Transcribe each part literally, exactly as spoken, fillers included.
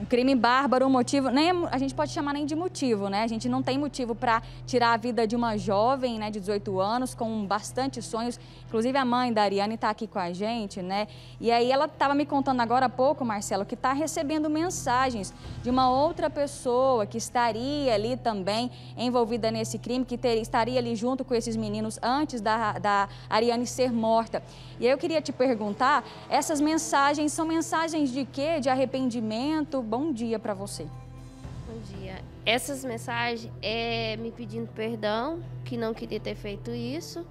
Um crime bárbaro, um motivo, nem a gente pode chamar nem de motivo, né? A gente não tem motivo para tirar a vida de uma jovem, né, de dezoito anos, com bastante sonhos. Inclusive a mãe da Ariane está aqui com a gente, né? E aí ela estava me contando agora há pouco, Marcelo, que está recebendo mensagens de uma outra pessoa que estaria ali também envolvida nesse crime, que ter, estaria ali junto com esses meninos antes da, da Ariane ser morta. E aí eu queria te perguntar, essas mensagens são mensagens de quê? De arrependimento? Bom dia para você. Bom dia. Essas mensagens é me pedindo perdão, que não queria ter feito isso.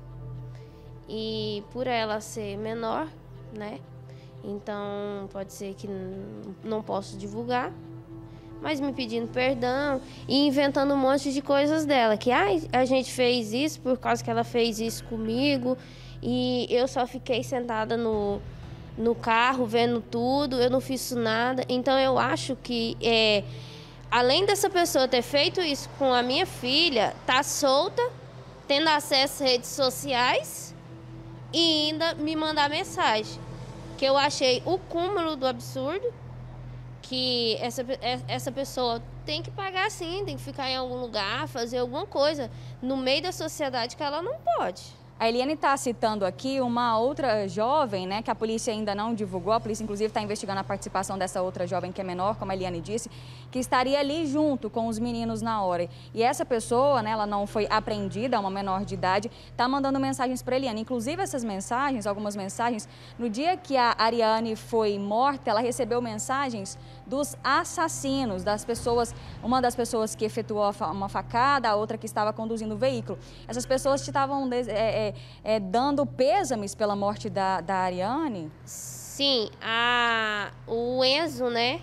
E por ela ser menor, né? Então pode ser que não posso divulgar. Mas me pedindo perdão e inventando um monte de coisas dela. Que ah, a gente fez isso por causa que ela fez isso comigo. E eu só fiquei sentada no... no carro, vendo tudo, eu não fiz nada. Então eu acho que, é, além dessa pessoa ter feito isso com a minha filha, tá solta, tendo acesso às redes sociais e ainda me mandar mensagem. Que eu achei o cúmulo do absurdo, que essa, essa pessoa tem que pagar sim, tem que ficar em algum lugar, fazer alguma coisa no meio da sociedade que ela não pode. A Eliane está citando aqui uma outra jovem, né, que a polícia ainda não divulgou. A polícia, inclusive, está investigando a participação dessa outra jovem que é menor, como a Eliane disse, que estaria ali junto com os meninos na hora. E essa pessoa, né, ela não foi apreendida, é uma menor de idade, está mandando mensagens para a Eliane. Inclusive, essas mensagens, algumas mensagens, no dia que a Ariane foi morta, ela recebeu mensagens dos assassinos, das pessoas, uma das pessoas que efetuou uma facada, a outra que estava conduzindo o veículo. Essas pessoas estavam é, é, é, dando pêsames pela morte da, da Ariane? Sim, a, o Enzo, né,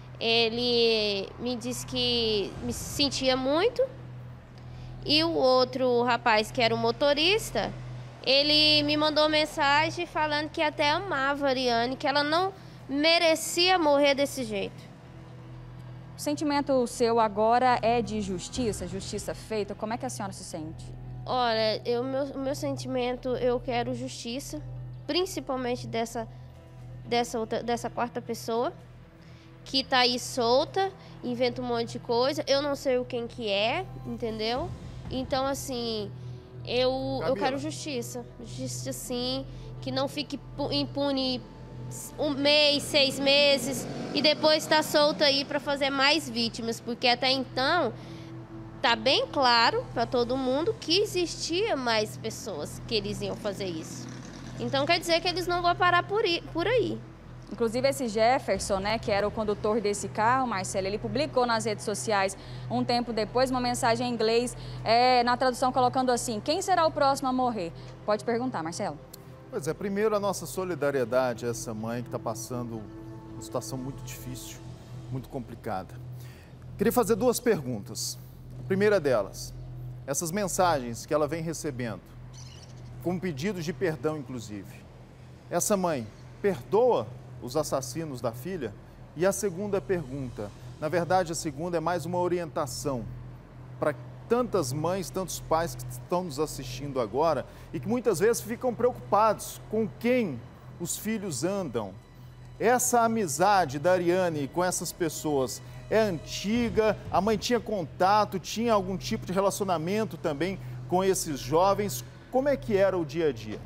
ele me disse que me sentia muito, e o outro rapaz, que era o motorista, ele me mandou mensagem falando que até amava a Ariane, que ela não merecia morrer desse jeito. O sentimento seu agora é de justiça, justiça feita? Como é que a senhora se sente? Olha, eu, meu, o meu sentimento, eu quero justiça, principalmente dessa, dessa, outra, dessa quarta pessoa, que tá aí solta, inventa um monte de coisa, eu não sei o quem que é, entendeu? Então, assim, eu, eu quero justiça, justiça sim, que não fique impune um mês, seis meses e depois está solta aí para fazer mais vítimas, porque até então tá bem claro para todo mundo que existia mais pessoas que eles iam fazer isso. Então quer dizer que eles não vão parar por aí. Inclusive esse Jefferson, né, que era o condutor desse carro, Marcelo, ele publicou nas redes sociais um tempo depois uma mensagem em inglês, é, na tradução colocando assim: quem será o próximo a morrer? Pode perguntar, Marcelo. Pois é, primeiro a nossa solidariedade a essa mãe que está passando uma situação muito difícil, muito complicada. Queria fazer duas perguntas. A primeira delas, essas mensagens que ela vem recebendo, com pedidos de perdão inclusive, essa mãe perdoa os assassinos da filha? E a segunda pergunta, na verdade a segunda é mais uma orientação para tantas mães, tantos pais que estão nos assistindo agora e que muitas vezes ficam preocupados com quem os filhos andam. Essa amizade da Ariane com essas pessoas é antiga? A mãe tinha contato, tinha algum tipo de relacionamento também com esses jovens? Como é que era o dia a dia?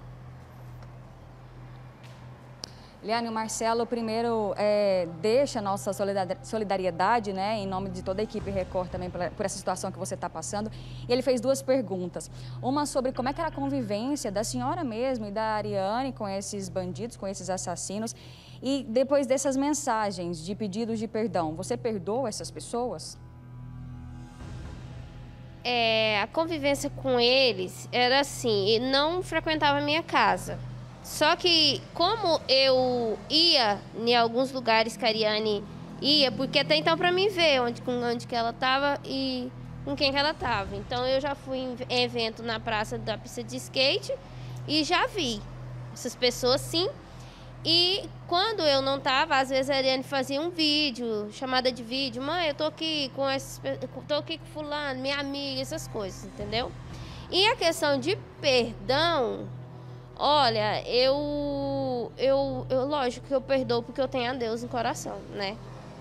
Eliane, o Marcelo primeiro é, deixa a nossa solidariedade, né, em nome de toda a equipe Record também por, por essa situação que você está passando. E ele fez duas perguntas. Uma sobre como é que era a convivência da senhora mesmo e da Ariane com esses bandidos, com esses assassinos. E depois dessas mensagens de pedidos de perdão, você perdoa essas pessoas? É, a convivência com eles era assim, não frequentava a minha casa. Só que como eu ia em alguns lugares que a Ariane ia, porque até então para mim ver onde, onde que ela estava e com quem que ela estava. Então eu já fui em evento na praça da pista de skate e já vi essas pessoas sim. E quando eu não estava, às vezes a Ariane fazia um vídeo, chamada de vídeo, mãe, eu tô aqui com esses, tô aqui com fulano, minha amiga, essas coisas, entendeu? E a questão de perdão, olha, eu, eu, eu, lógico que eu perdoo porque eu tenho a Deus no coração, né?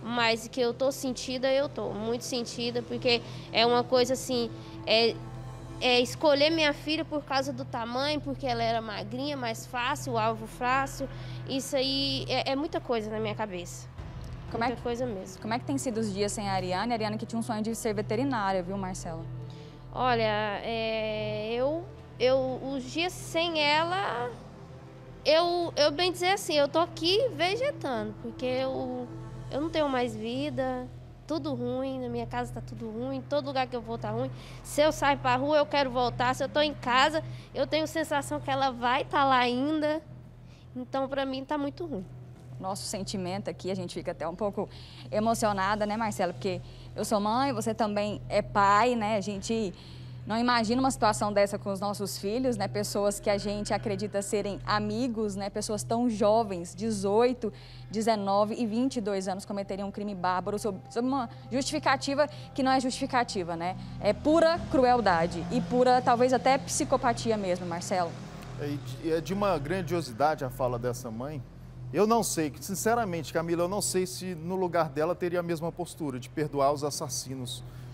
mas que eu tô sentida, eu tô muito sentida, porque é uma coisa assim, é, é escolher minha filha por causa do tamanho, porque ela era magrinha, mais fácil, o alvo fácil, isso aí é, é muita coisa na minha cabeça. Como muita é que, coisa mesmo. Como é que tem sido os dias sem a Ariane? A Ariane que tinha um sonho de ser veterinária, viu, Marcela? Olha, é, eu, eu, os dias sem ela, eu, eu bem dizer assim, eu tô aqui vegetando, porque eu, eu não tenho mais vida, tudo ruim, na minha casa tá tudo ruim, todo lugar que eu vou tá ruim. Se eu sair pra rua, eu quero voltar, se eu tô em casa, eu tenho sensação que ela vai estar lá ainda, então pra mim tá muito ruim. Nosso sentimento aqui, a gente fica até um pouco emocionada, né, Marcela? Porque eu sou mãe, você também é pai, né? A gente não imagina uma situação dessa com os nossos filhos, né? Pessoas que a gente acredita serem amigos, né? Pessoas tão jovens, dezoito, dezenove e vinte e dois anos, cometeriam um crime bárbaro sob, sob uma justificativa que não é justificativa, né? É pura crueldade e pura, talvez até psicopatia mesmo, Marcelo. É de uma grandiosidade a fala dessa mãe. Eu não sei, sinceramente, Camila, eu não sei se no lugar dela teria a mesma postura de perdoar os assassinos